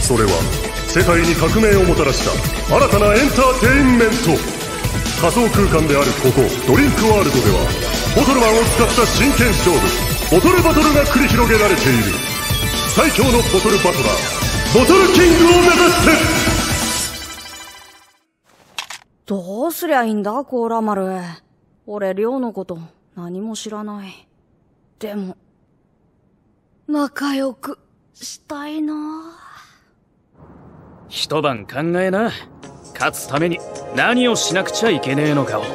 それは世界に革命をもたらした新たなエンターテインメント。仮想空間であるここドリンクワールドではボトルマンを使った真剣勝負ボトルバトルが繰り広げられている。最強のボトルバトラーボトルキングを目指して。 どうすりゃいいんだコーラ丸。俺亮のこと何も知らない。でも仲良くしたいな。 一晩考えな。勝つために何をしなくちゃいけねえのかを。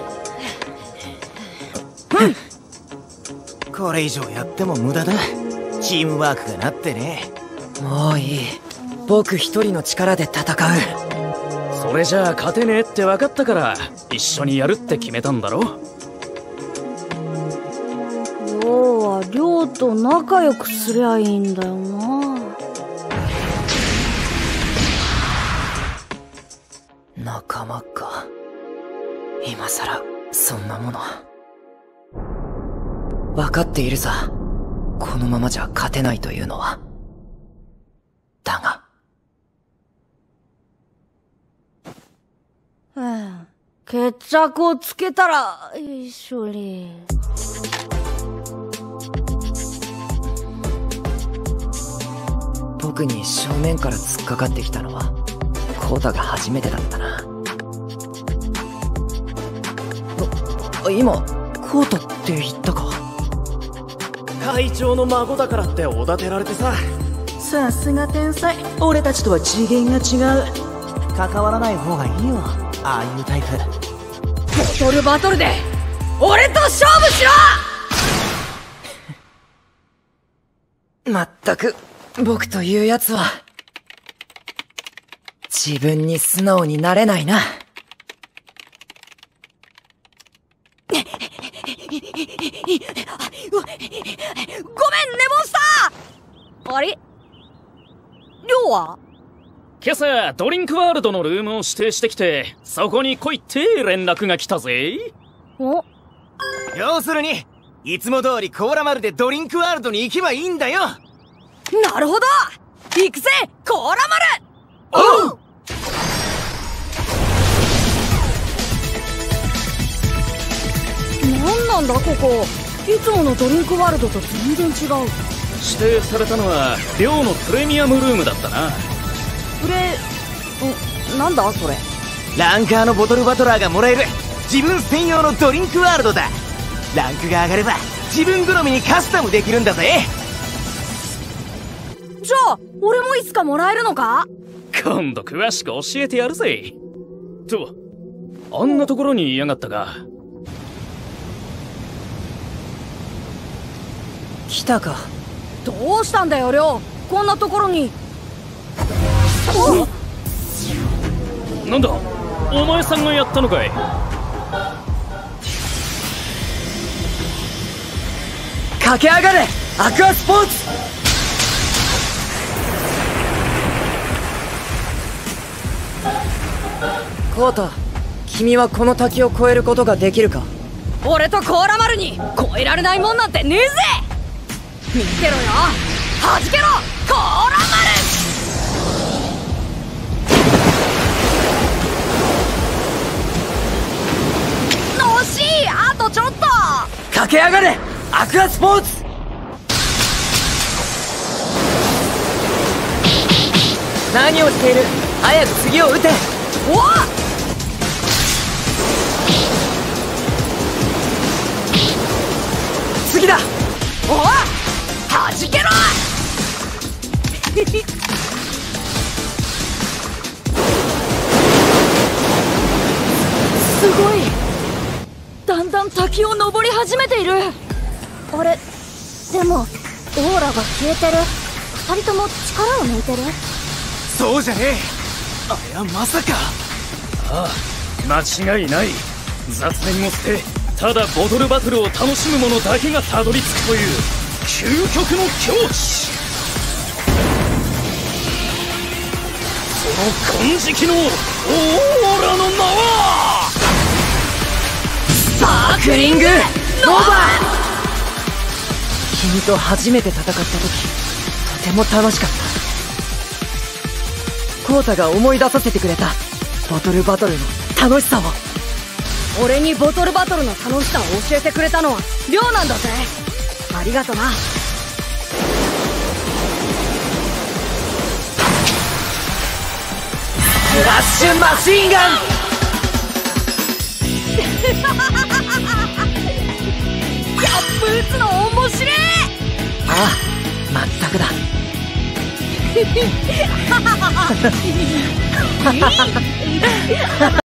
これ以上やっても無駄だ。チームワークがなってね。 もういい。僕一人の力で戦う。 それじゃあ勝てねえって分かったから一緒にやるって決めたんだろ。 要は亮と仲良くすりゃいいんだよな。 仲間か。今さらそんなもの。分かっているさ。このままじゃ勝てないというのは。だが決着をつけたら一緒に。 僕に正面から突っかかってきたのはコウタが初めてだったな。今コウタって言ったか。 会長の孫だからっておだてられてさ。 さすが天才。俺たちとは次元が違う。 関わらない方がいいよ、ああいうタイプ。 ボトルバトルで俺と勝負しろ。 まったく僕というやつは自分に素直になれないな。 ごめんネモンスター。あれ亮は今朝ドリンクワールドのルームを指定してきてそこに来いって連絡が来たぜ。 お、 要するにいつも通りコーラ丸でドリンクワールドに行けばいいんだよ。 なるほど。行くぜコーラ丸。 おう。 なんだここ。いつものドリンクワールドと全然違う。 指定されたのは寮のプレミアムルームだったな。 なんだそれ。 ランカーのボトルバトラーがもらえる自分専用のドリンクワールドだ。ランクが上がれば自分好みにカスタムできるんだぜ。 じゃあ俺もいつかもらえるのか。 今度詳しく教えてやるぜ。とあんなところにいやがったか。 来たか。 どうしたんだよ亮。こんなところに。 なんだお前さんがやったのかい。 駆け上がれアクアスポーツ。コウタ、君はこの滝を越えることができるか。 俺とコーラ丸に越えられないもんなんてねえぜ。見てろよ弾けろコーラ丸。惜しい。あとちょっと。 駆け上がれアクアスポーツ。何をしている。早く次を撃て。 おっ次だ。 おっ弾けろ。すごい。だんだん滝を登り始めている。あれでもオーラが消えてる。二人とも力を抜いてる。 そうじゃねえ。あれはまさか。 ああ間違いない。雑念を捨てただボトルバトルを楽しむ者だけがたどり着くという究極の境地。その金色のオーラの名はスパークリングノーバ。君と初めて戦った時とても楽しかった。 コウタが思い出させてくれたボトルバトルの楽しさを。 俺にボトルバトルの楽しさを教えてくれたのはリョウなんだぜ。ありがとな。 フラッシュマシンガン。 ギャップ打つの面白え。 ああ、まったくだ。